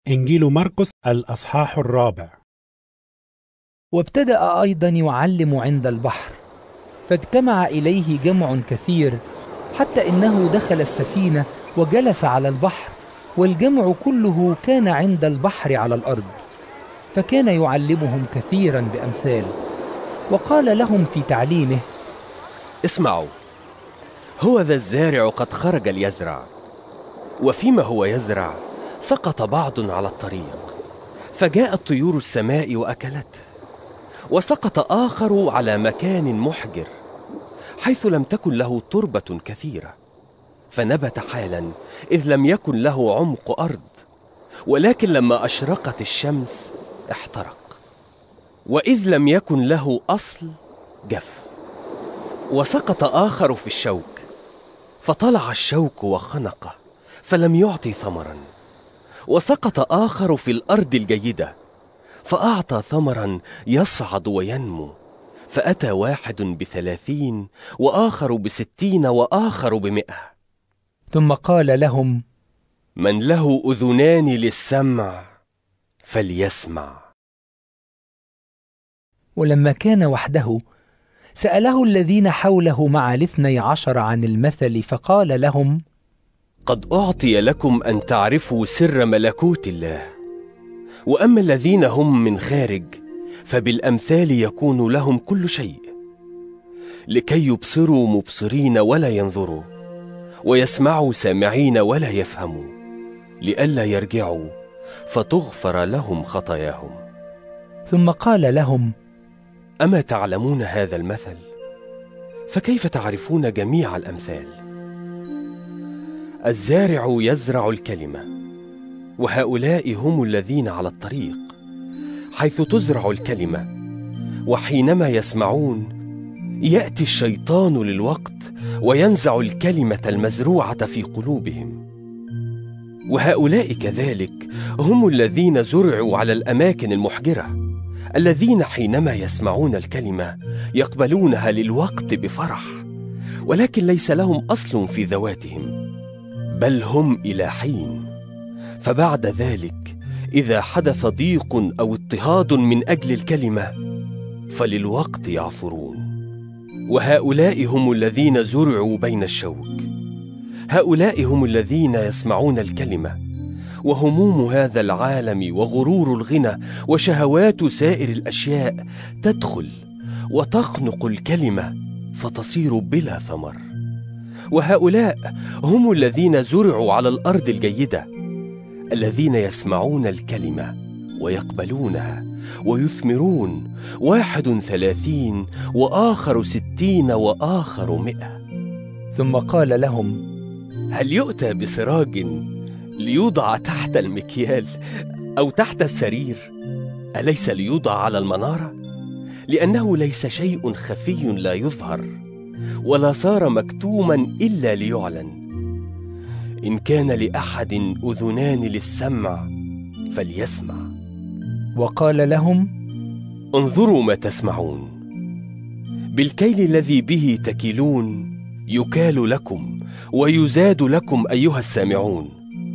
إنجيل مرقس الأصحاح 4. وابتدأ أيضا يعلم عند البحر، فاجتمع إليه جمع كثير، حتى إنه دخل السفينة وجلس على البحر، والجمع كله كان عند البحر على الأرض. فكان يعلمهم كثيرا بأمثال، وقال لهم في تعليمه: اسمعوا، هو ذا الزارع قد خرج ليزرع، وفيما هو يزرع سقط بعض على الطريق، فجاءت طيور السماء وأكلته. وسقط آخر على مكان محجر، حيث لم تكن له تربة كثيرة، فنبت حالا، إذ لم يكن له عمق أرض، ولكن لما أشرقت الشمس احترق، وإذ لم يكن له أصل جف. وسقط آخر في الشوك، فطلع الشوك وخنقه، فلم يعطي ثمرا. وسقط آخر في الأرض الجيدة، فأعطى ثمرا يصعد وينمو، فأتى واحد ب30، وآخر ب60، وآخر ب100. ثم قال لهم: من له أذنان للسمع فليسمع. ولما كان وحده سأله الذين حوله مع 12 عن المثل، فقال لهم: قد أعطي لكم أن تعرفوا سر ملكوت الله، وأما الذين هم من خارج فبالأمثال يكون لهم كل شيء، لكي يبصروا مبصرين ولا ينظروا، ويسمعوا سامعين ولا يفهموا، لئلا يرجعوا فتغفر لهم خطاياهم. ثم قال لهم: أما تعلمون هذا المثل؟ فكيف تعرفون جميع الأمثال؟ الزارع يزرع الكلمة، وهؤلاء هم الذين على الطريق، حيث تزرع الكلمة، وحينما يسمعون يأتي الشيطان للوقت وينزع الكلمة المزروعة في قلوبهم. وهؤلاء كذلك هم الذين زرعوا على الأماكن المحجرة، الذين حينما يسمعون الكلمة يقبلونها للوقت بفرح، ولكن ليس لهم أصل في ذواتهم، بل هم إلى حين. فبعد ذلك إذا حدث ضيق أو اضطهاد من أجل الكلمة فللوقت يعثرون. وهؤلاء هم الذين زرعوا بين الشوك، هؤلاء هم الذين يسمعون الكلمة، وهموم هذا العالم وغرور الغنى وشهوات سائر الأشياء تدخل وتخنق الكلمة فتصير بلا ثمر. وهؤلاء هم الذين زرعوا على الأرض الجيدة، الذين يسمعون الكلمة ويقبلونها ويثمرون، 31 وآخر 60 وآخر 100. ثم قال لهم: هل يؤتى بسراج ليوضع تحت المكيال أو تحت السرير؟ أليس ليوضع على المنارة؟ لأنه ليس شيء خفي لا يظهر، ولا صار مكتوما إلا ليعلن. إن كان لأحد أذنان للسمع فليسمع. وقال لهم: انظروا ما تسمعون، بالكيل الذي به تكيلون يكال لكم ويزاد لكم أيها السامعون،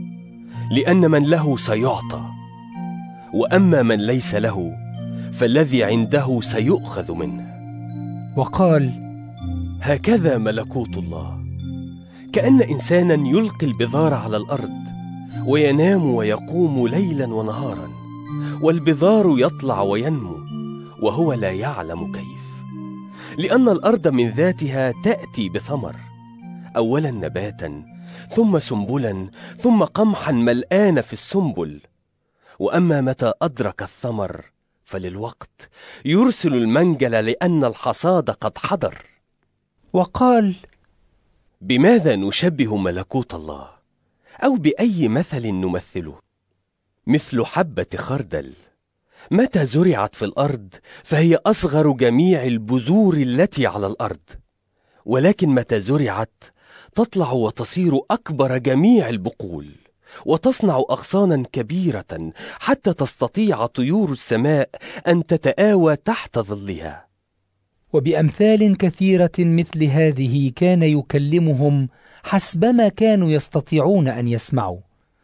لأن من له سيعطى، وأما من ليس له فالذي عنده سيؤخذ منه. وقال: هكذا ملكوت الله، كأن إنسانا يلقي البذار على الأرض، وينام ويقوم ليلا ونهارا، والبذار يطلع وينمو وهو لا يعلم كيف، لأن الأرض من ذاتها تأتي بثمر، أولا نباتا، ثم سنبلا، ثم قمحا ملآن في السنبل. وأما متى أدرك الثمر فللوقت يرسل المنجل، لأن الحصاد قد حضر. وقال: بماذا نشبه ملكوت الله؟ أو بأي مثل نمثله؟ مثل حبة خردل، متى زرعت في الأرض فهي أصغر جميع البذور التي على الأرض، ولكن متى زرعت تطلع وتصير أكبر جميع البقول، وتصنع أغصانا كبيرة حتى تستطيع طيور السماء أن تتآوى تحت ظلها. وبأمثال كثيرة مثل هذه كان يكلمهم حسبما كانوا يستطيعون أن يسمعوا.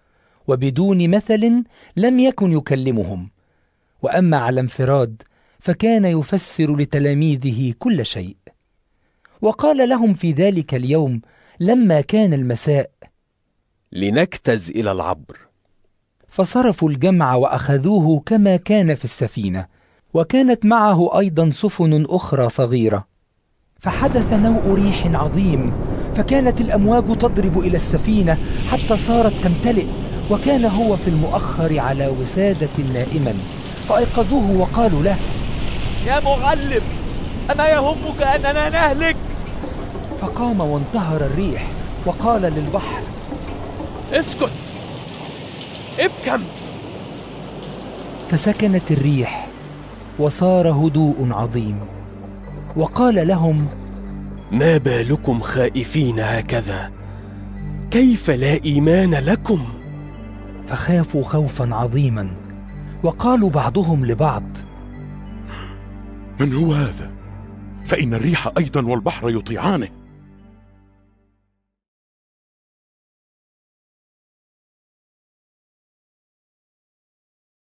وبدون مثل لم يكن يكلمهم، وأما على انفراد فكان يفسر لتلاميذه كل شيء. وقال لهم في ذلك اليوم لما كان المساء: لنجتز إلى العبر. فصرفوا الجمع وأخذوه كما كان في السفينة، وكانت معه أيضا سفن أخرى صغيرة. فحدث نوء ريح عظيم، فكانت الأمواج تضرب إلى السفينة حتى صارت تمتلئ، وكان هو في المؤخر على وسادة نائما. فأيقظوه وقالوا له: يا معلم، أما يهمك أننا نهلك؟ فقام وانتهر الريح وقال للبحر: اسكت، ابكم. فسكنت الريح وصار هدوء عظيم. وقال لهم: ما بالكم خائفين هكذا؟ كيف لا إيمان لكم؟ فخافوا خوفا عظيما، وقالوا بعضهم لبعض: من هو هذا؟ فإن الريح أيضا والبحر يطيعانه.